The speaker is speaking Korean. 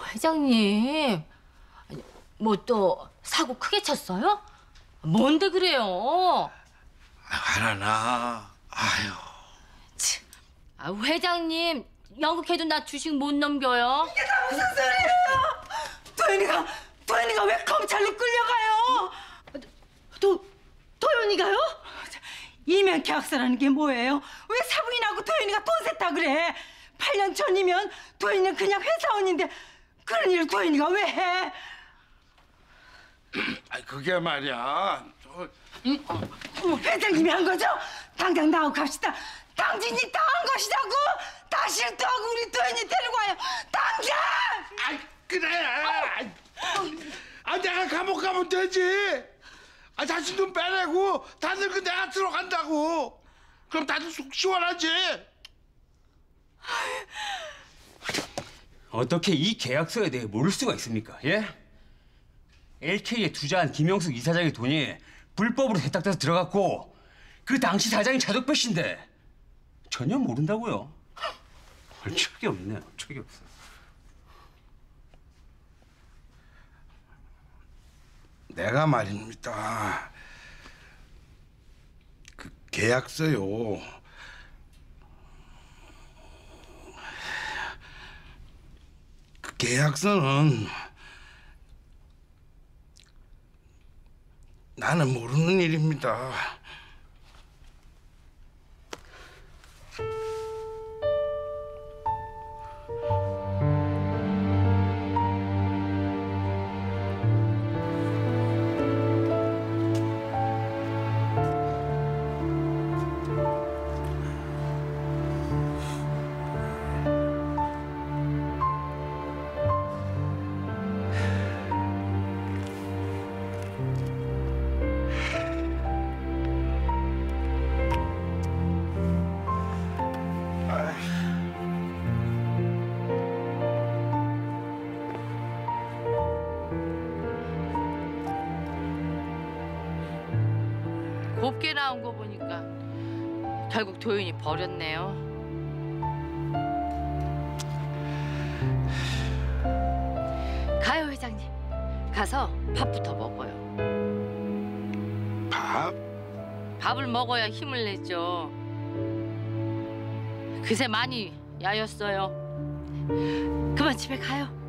회장님, 뭐 또 사고 크게 쳤어요? 뭔데 그래요? 하나나. 아유. 참, 회장님, 연극해도 나 주식 못 넘겨요. 이게 다 무슨 소리예요? 도현이가 왜 검찰로 끌려가요? 도현이가요? 이면 계약서라는 게 뭐예요? 왜 사부인하고 도현이가 돈 셌다 그래? 8년 전이면 도현이는 그냥 회사원인데 그런 일을 도현이가 왜 해? 그게 말이야. 회장님이 한 거죠? 당장 나하고 갑시다. 당신이 다 한 것이라고! 다 실토하고 우리 도현이 데리고 와요. 당장! 그래. 내가 감옥 가면 되지. 자신 좀 빼내고 다들 내가 들어간다고. 그럼 다들 속 시원하지. 어떻게 이 계약서에 대해 모를 수가 있습니까? 예? LK에 투자한 김영숙 이사장의 돈이 불법으로 세탁돼서 들어갔고 그 당시 사장이 차덕배 씨인데 전혀 모른다고요? 어처구니 없네, 어처구니 없어. 내가 말입니다. 그 계약서요. 그 계약서는 나는 모르는 일입니다. 곱게 나온 거 보니까 결국 도윤이 버렸네요. 가요 회장님. 가서 밥부터 먹어요. 밥? 밥을 먹어야 힘을 내죠. 그새 많이 야였어요. 그만 집에 가요.